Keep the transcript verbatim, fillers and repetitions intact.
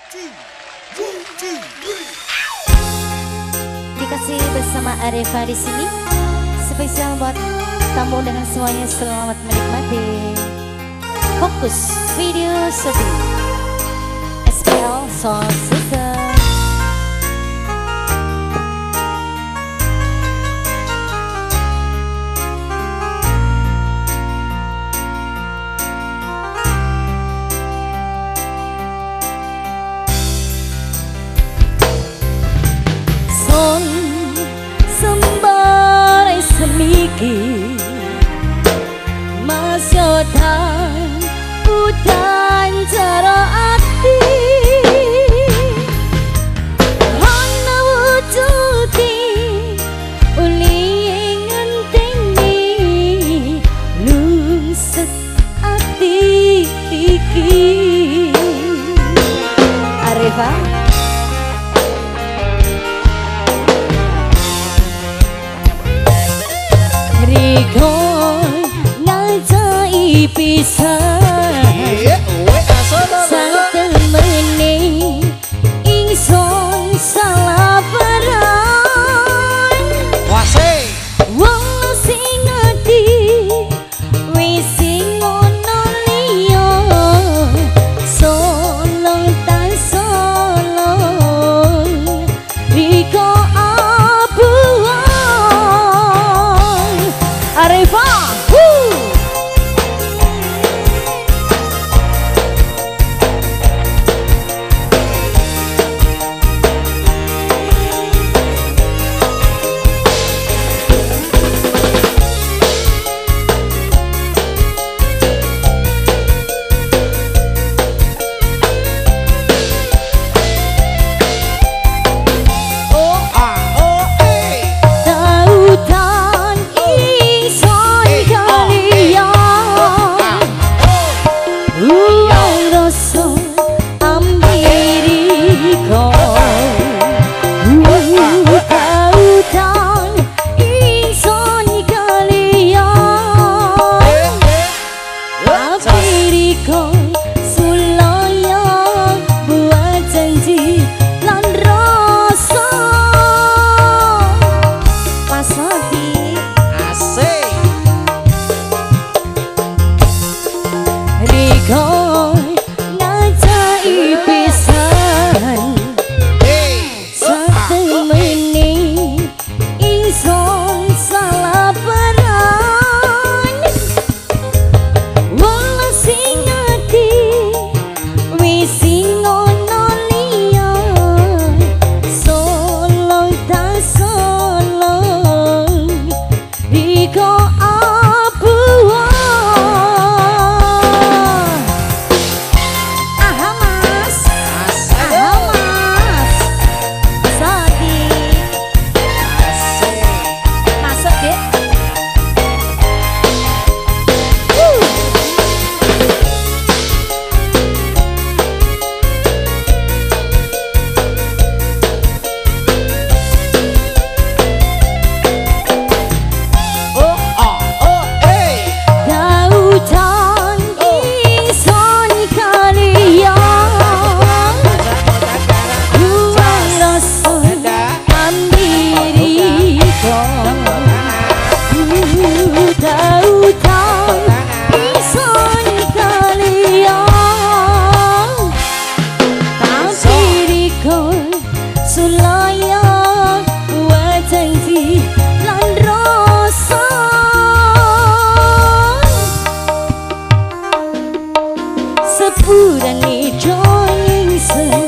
Dikasih bersama Areva di sini. Spesial buat tamu dengan semuanya, selamat menikmati. Fokus video syuting S P L Sound System. Masyodan udan jaro ati ana wujudi uli ngenteni lungset ati iki Areva Rigo pisah sang temene ingsun salah peran wong sing ati wis sing ono liya solong tan solong riko abuang Areva sepurane joyeng